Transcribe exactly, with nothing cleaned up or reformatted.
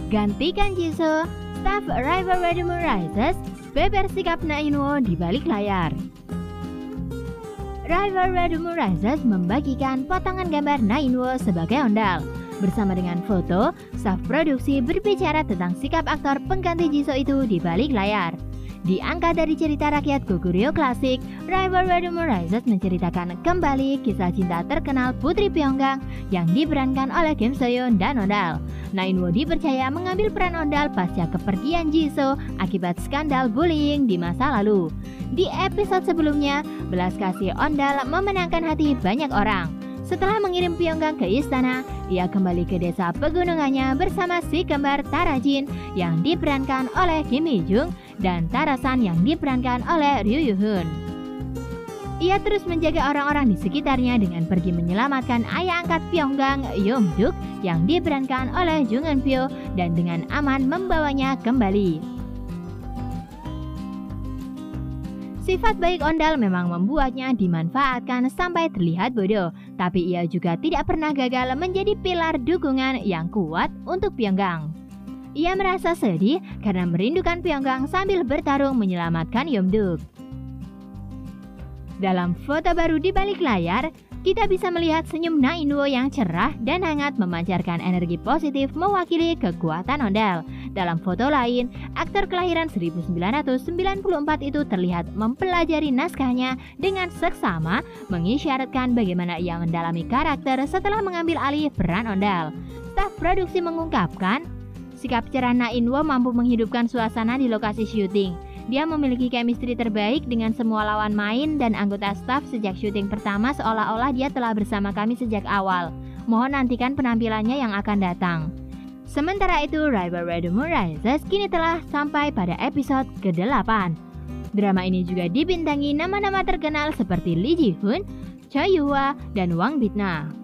Gantikan Jisoo, staf Rivalry Rises, beber sikap Na In-woo di balik layar. Rivalry Rises membagikan potongan gambar Na In-woo sebagai ondal. Bersama dengan foto, staf produksi berbicara tentang sikap aktor pengganti Jisoo itu di balik layar. Diangkat dari cerita rakyat Goguryeo klasik, Rivalry Rises menceritakan kembali kisah cinta terkenal Putri Pyeonggang yang diperankan oleh Kim So-yeon dan ondal. Na In-woo dipercaya mengambil peran ondal pasca kepergian Jisoo akibat skandal bullying di masa lalu. Di episode sebelumnya, belas kasih ondal memenangkan hati banyak orang. Setelah mengirim Pyeonggang ke istana, ia kembali ke desa pegunungannya bersama si kembar Tarajin yang diperankan oleh Kim Hee-jung dan Tarasan yang diperankan oleh Ryu Yoo-hun. Ia terus menjaga orang-orang di sekitarnya dengan pergi menyelamatkan ayah angkat Pyeonggang, Yong-duk, yang diperankan oleh Jung Eun-pyo dan dengan aman membawanya kembali. Sifat baik ondal memang membuatnya dimanfaatkan sampai terlihat bodoh, tapi ia juga tidak pernah gagal menjadi pilar dukungan yang kuat untuk Pyeonggang. Ia merasa sedih karena merindukan Pyeonggang sambil bertarung menyelamatkan Yong-duk. Dalam foto baru di balik layar, kita bisa melihat senyum Na In-woo yang cerah dan hangat memancarkan energi positif mewakili kekuatan ondal. Dalam foto lain, aktor kelahiran seribu sembilan ratus sembilan puluh empat itu terlihat mempelajari naskahnya dengan seksama, mengisyaratkan bagaimana ia mendalami karakter setelah mengambil alih peran ondal. Staf produksi mengungkapkan, sikap cerah Na In-woo mampu menghidupkan suasana di lokasi syuting. Dia memiliki chemistry terbaik dengan semua lawan main dan anggota staf sejak syuting pertama, seolah-olah dia telah bersama kami sejak awal. Mohon nantikan penampilannya yang akan datang. Sementara itu, Rivalry Rises kini telah sampai pada episode kedelapan. Drama ini juga dibintangi nama-nama terkenal seperti Lee Ji-hoon, Choi Yoo-hwa, dan Wang Bitna.